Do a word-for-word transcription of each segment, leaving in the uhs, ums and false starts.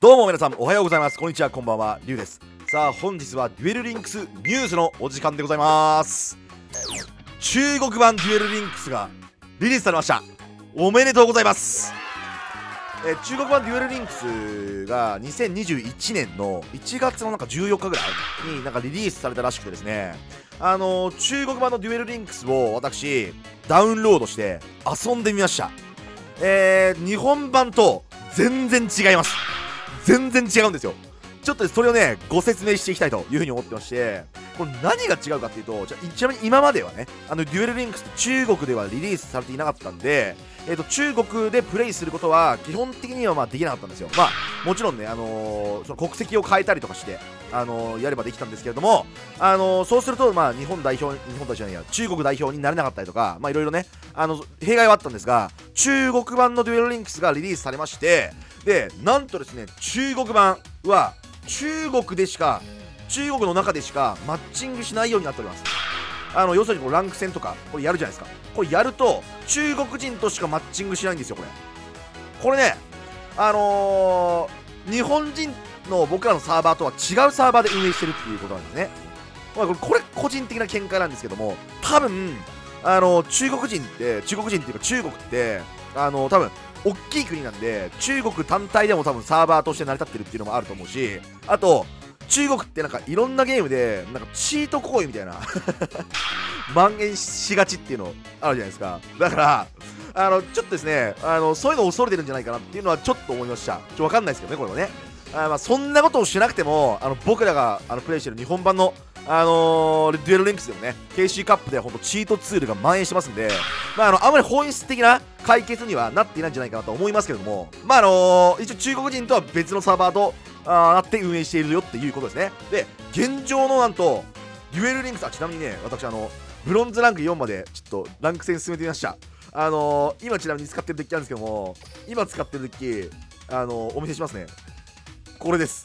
どうも皆さんおはようございます。こんにちは、こんばんは、リュウです。さあ本日はデュエルリンクスニュースのお時間でございます。中国版デュエルリンクスがリリースされました。おめでとうございます。え中国版デュエルリンクスがにせんにじゅういちねんのいちがつのなんかじゅうよっかぐらいになんかリリースされたらしくてですね、あのー、中国版のデュエルリンクスを私ダウンロードして遊んでみました。えー、日本版と全然違います。全然違うんですよ。ちょっとそれをねご説明していきたいというふうに思ってまして、これ何が違うかっていうと、じゃちなみに今まではね、あのデュエルリンクスって中国ではリリースされていなかったんで、えー、と中国でプレイすることは基本的にはまあできなかったんですよ。まあもちろんね、あのー、その国籍を変えたりとかして、あのー、やればできたんですけれども、あのー、そうするとまあ日本代表日本代表じゃないや中国代表になれなかったりとか、まあいろいろね、あの弊害はあったんですが、中国版のデュエルリンクスがリリースされまして、でなんとですね、中国版は中国でしか中国の中でしかマッチングしないようになっております。あの要するにこうランク戦とかこれやるじゃないですか。これやると中国人としかマッチングしないんですよ。これこれね、あのー、日本人の僕らのサーバーとは違うサーバーで運営してるっていうことなんですね。まあ、これこれ個人的な見解なんですけども、多分あのー、中国人って中国人っていうか中国ってあのー、多分大きい国なんで、中国単体でも多分サーバーとして成り立ってるっていうのもあると思うし、あと中国ってなんかいろんなゲームでなんかチート行為みたいな蔓延しがちっていうのあるじゃないですか。だからあのちょっとですね、あのそういうのを恐れてるんじゃないかなっていうのはちょっと思いました。ちょっとわかんないですけどね、これはね。あまあそんなことをしなくても、あの僕らがあのプレイしてる日本版のあのー、デュエルリンクスでもね ケーシー カップではほんとチートツールが蔓延してますんで、まああのあまり本質的な解決にはなっていないんじゃないかなと思いますけれども、まああのー、一応中国人とは別のサーバーとあなって運営しているよっていうことですね。で現状のなんとデュエルリンクス、あちなみにね、私あのブロンズランクよんまでちょっとランク戦進めてみました。あのー、今ちなみに使ってるデッキなんですけども、今使ってるデッキあのー、お見せしますね。これです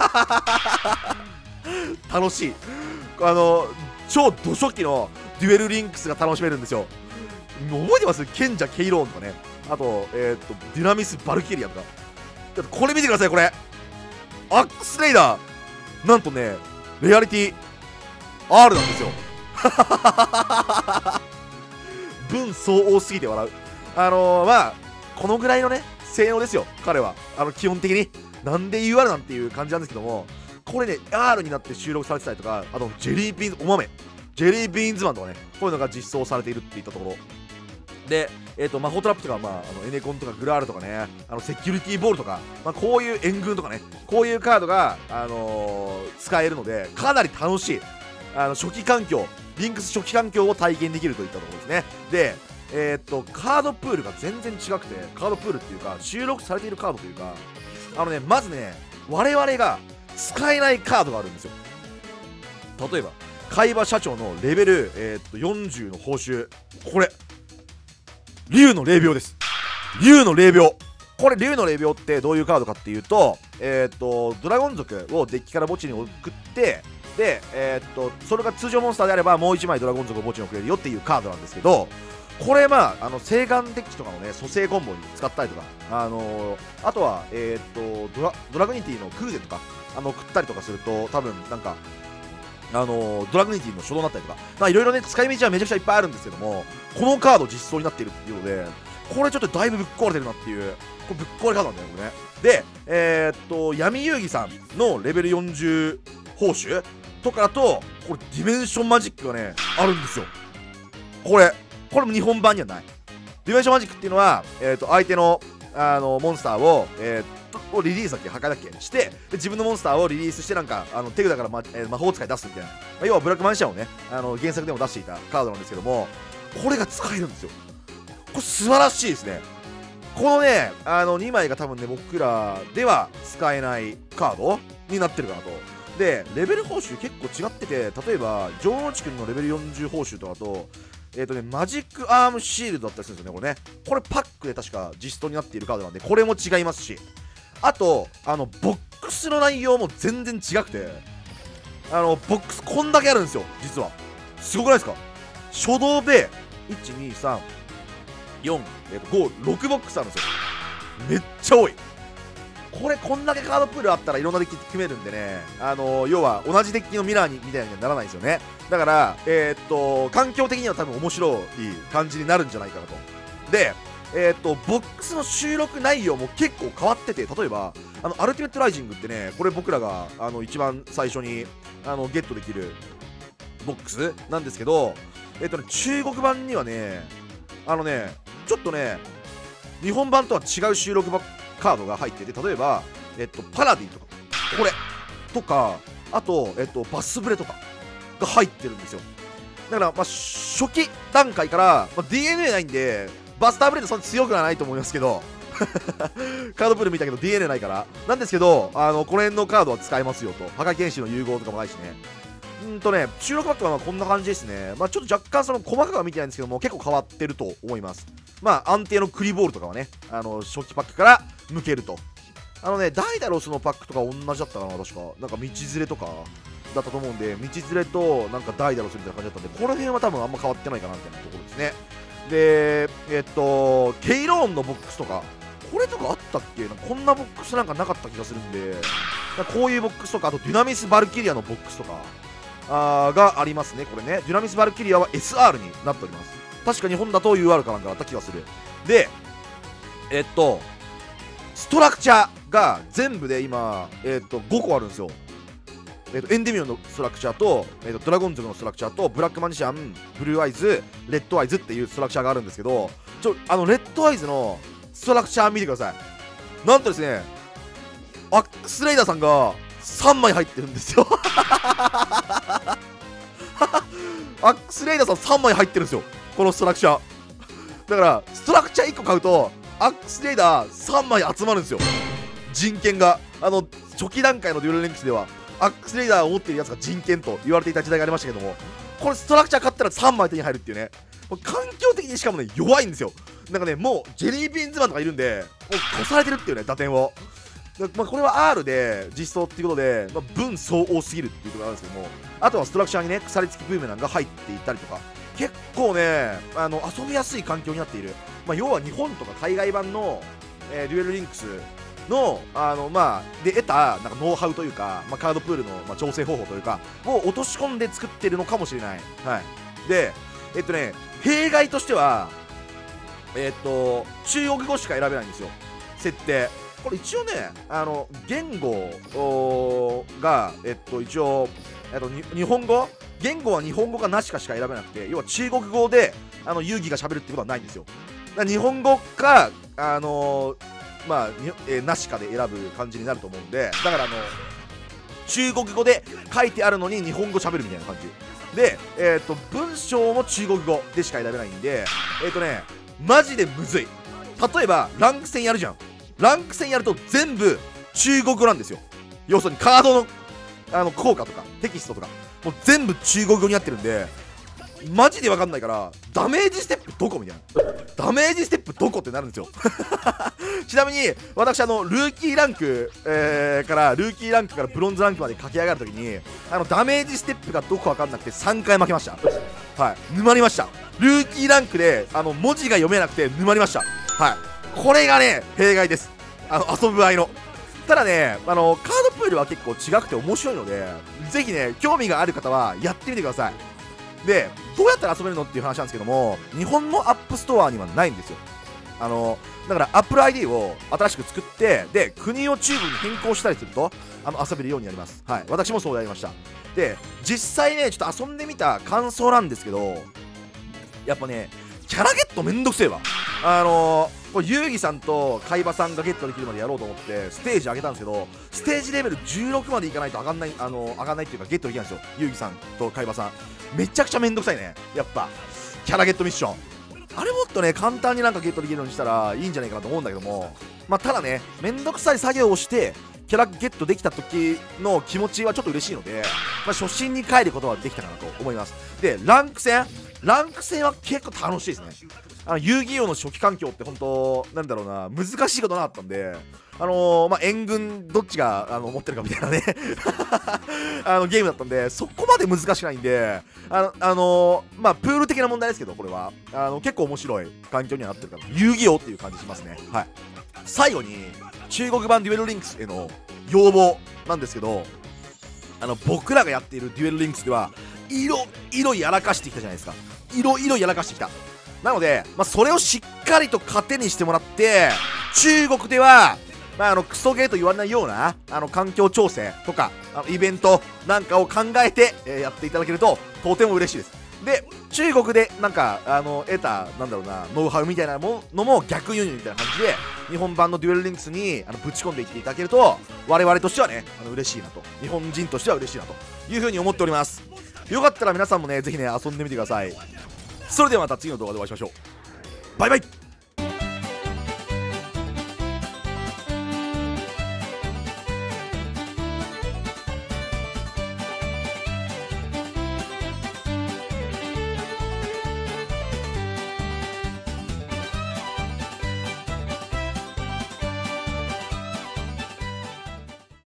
楽しい。あの超ド初期のデュエルリンクスが楽しめるんですよ。覚えてます？賢者ケイローンとかね、あとえー、っとデュナミスバルキリアとか。だってこれ見てください。これアックスレイダーなんとねレアリティ アール なんですよ分相応すぎて笑う。あのー、まあこのぐらいのね性能ですよ彼は。あの基本的になんで ユーアール なんていう感じなんですけども、これね アール になって収録されてたりとか、あとジェリービーンズお豆ジェリービーンズマンとかね、こういうのが実装されているっていったところで、えーと魔法トラップとか、まあ、あのエネコンとかグラールとかね、あのセキュリティボールとか、まあ、こういう援軍とかね、こういうカードが、あのー、使えるのでかなり楽しい。あの初期環境リンクス初期環境を体験できるといったところですね。でえー、っとカードプールが全然違くて、カードプールっていうか収録されているカードというか、あのねまずね我々が使えないカードがあるんですよ。例えば海馬社長のレベル、えー、っとよんじゅうの報酬、これ竜の霊廟です。竜の霊廟、これ竜の霊廟ってどういうカードかっていうと、えー、っとドラゴン族をデッキから墓地に送って、でえー、っとそれが通常モンスターであればもういちまいドラゴン族を墓地に送れるよっていうカードなんですけど、これまああの聖眼デッキとかのね蘇生コンボに使ったりとか、あのー、あとはえー、っとドラドラグニティのクーゼとかあの食ったりとかすると、多分なんかあのー、ドラグニティの初動になったりとか、まあいろいろね使い道はめちゃくちゃいっぱいあるんですけども、このカード実装になっているっていうので、これちょっとだいぶぶっ壊れてるなっていう、これぶっ壊れカードなんだよねこれね。でえー、っと闇遊戯さんのレベルよんじゅう報酬とかだと、これディメンションマジックがねあるんですよ。これこれも日本版にはない。ディメンションマジックっていうのは、えー、と相手の、あのモンスターを、えー、とをリリースだっけ破壊だっけして、で自分のモンスターをリリースしてなんかあの手札から、まえー、魔法使い出すみたいな、まあ、要はブラックマンシャンをねあの原作でも出していたカードなんですけども、これが使えるんですよ。これ素晴らしいですね。このねあのにまいが多分ね僕らでは使えないカードになってるかなと。でレベル報酬結構違ってて、例えば城之内くんのレベルよんじゅう報酬とかとえーとね、マジックアームシールドだったりするんですよね、これね。これパックで確か実装になっているカードなんで、これも違いますし、あと、あの、ボックスの内容も全然違くて、あの、ボックスこんだけあるんですよ、実は。すごくないですか？初動で、いち、に、さん、よん、えーと、ご、ろくボックスあるんですよ。めっちゃ多い。 これこんだけカードプールあったらいろんなデッキ組めるんでね、あのー、要は同じデッキのミラーにみたいにはならないんですよね。だからえー、っと環境的には多分面白い感じになるんじゃないかなと。でえー、っとボックスの収録内容も結構変わってて、例えばあのアルティメットライジングってね、これ僕らがあの一番最初にあのゲットできるボックスなんですけど、えー、っとね中国版にはね、あのねちょっとね日本版とは違う収録カードが入ってて、例えば、えっと、パラディとかこれとか、あと、えっと、バスブレとかが入ってるんですよ。だから、まあ、初期段階から、まあ、ディーエヌエー ないんでバスターブレードそんな強くはないと思いますけどカードプール見たけど ディーエヌエー ないからなんですけど、あのこの辺のカードは使えますよと。破壊剣士の融合とかもないしね。うんとね収録バックはまあこんな感じですね。まあちょっと若干その細かくは見てないんですけども、結構変わってると思います。まあ安定のクリボールとかはね、あの初期パックから抜けると。あのねダイダロスのパックとか同じだったかな、確かなんか道連れとかだったと思うんで、道連れとなんかダイダロスみたいな感じだったんで、この辺は多分あんま変わってないかなみたいなところですね。でえっとケイローンのボックスとかこれとかあったっけな、こんなボックスなんかなかった気がするんで、こういうボックスとか、あとデュナミス・バルキリアのボックスとかあがありますね。これねデュナミス・バルキリアは エスアール になっております。確か日本だと ユーアール かなんかだった気がする。でえっとストラクチャーが全部で今、えっとごこあるんですよ。えっとエンデミオンのストラクチャーと、えっとドラゴン族のストラクチャーと、ブラックマジシャン、ブルーアイズ、レッドアイズっていうストラクチャーがあるんですけど、ちょあのレッドアイズのストラクチャー見てください。なんとですねアックスレイダーさんがさんまい入ってるんですよアックスレイダーさんさんまい入ってるんですよ、このストラクチャー。だからストラクチャーいっこ買うとアックスレイダーさんまい集まるんですよ、人権が。あの初期段階のデュエルリンクスではアックスレイダーを持っているやつが人権と言われていた時代がありましたけども、これストラクチャー買ったらさんまい手に入るっていうね、環境的にしかもね弱いんですよ。なんかねもうジェリービーンズマンとかいるんでもう越されてるっていうね打点を。まあ、これは R で実装っていうことで、まあ、分相応すぎるっていうところがあるんですけども、あとはストラクチャーにね鎖付きブーメランが入っていたりとか、結構ねあの遊びやすい環境になっている。まあ、要は日本とか海外版の、えー、デュエルリンクスのあの、まあ、で得たなんかノウハウというか、まあ、カードプールの、まあ、調整方法というかを落とし込んで作ってるのかもしれない。はい、でえっとね弊害としてはえっと中国語しか選べないんですよ、設定。これ一応ねあの言語がえっと一応えっと日本語言語は日本語かなしかしか選べなくて、要は中国語であの遊戯がしゃべるってことはないんですよ。だから日本語かあのー、まあ、えー、なしかで選ぶ感じになると思うんで、だからあの中国語で書いてあるのに日本語しゃべるみたいな感じで、えー、っと文章も中国語でしか選べないんで、えー、っとねマジでむずい。例えばランク戦やるじゃん。ランク戦やると全部中国語なんですよ。要するにカードのあの効果とかテキストとかもう全部中国語になってるんで、マジで分かんないからダメージステップどこみたいな、ダメージステップどこってなるんですよちなみに私あのルーキーランク、えー、からルーキーランクからブロンズランクまで駆け上がるときにあのダメージステップがどこ分かんなくてさんかい負けました。はい、沼りました。ルーキーランクであの文字が読めなくて沼りました。はい、これがね弊害です、あの遊ぶ合いの。ただねあのカードプールは結構違くて面白いので、ぜひね興味がある方はやってみてください。でどうやったら遊べるのっていう話なんですけども、日本のアップストアにはないんですよ。あのだから Apple アイディー を新しく作って、で国を中国に変更したりするとあの遊べるようになります。はい、私もそうやりました。で実際ねちょっと遊んでみた感想なんですけど、やっぱねキャラゲットめんどくせえわ。あのー、これ遊戯さんと海馬さんがゲットできるまでやろうと思ってステージ上げたんですけど、ステージレベルじゅうろくまでいかないと上がんない、あのー、上がんないっていうかゲットできないんですよ、遊戯さんと海馬さん。めちゃくちゃめんどくさいね、やっぱキャラゲットミッション。あれもっとね簡単になんかゲットできるようにしたらいいんじゃないかなと思うんだけども、まあただねめんどくさい作業をしてキャラゲットできた時の気持ちはちょっと嬉しいので、まあ、初心に帰ることはできたかなと思います。でランク戦ランク戦は結構楽しいですね。あの遊戯王の初期環境って本当なんだろうな、難しいことなかったんで、あのー、まあ援軍どっちがあの持ってるかみたいなねあのゲームだったんで、そこまで難しくないんで、あの、あのー、まあプール的な問題ですけど、これはあの結構面白い環境にはなってるから遊戯王っていう感じしますね。はい、最後に中国版デュエルリンクスへの要望なんですけど、あの僕らがやっているデュエルリンクスではいろいろやらかしてきたじゃないですか。いろいろやらかしてきた。なので、まあ、それをしっかりと糧にしてもらって、中国では、まあ、あのクソゲーと言われないようなあの環境調整とかあのイベントなんかを考えて、えー、やっていただけるととても嬉しいです。で、中国でなんかあの得たなんだろうなノウハウみたいなものも逆輸入みたいな感じで日本版のデュエルリンクスにあのぶち込んでいっていただけると我々としてはねあの嬉しいなと、日本人としては嬉しいなというふうに思っております。よかったら皆さんもねぜひね遊んでみてください。それではまた次の動画でお会いしましょう。バイバイ。